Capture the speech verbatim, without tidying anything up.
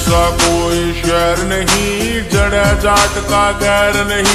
जैसा कोई शहर नहीं, जड़ जाट का गैर नहीं।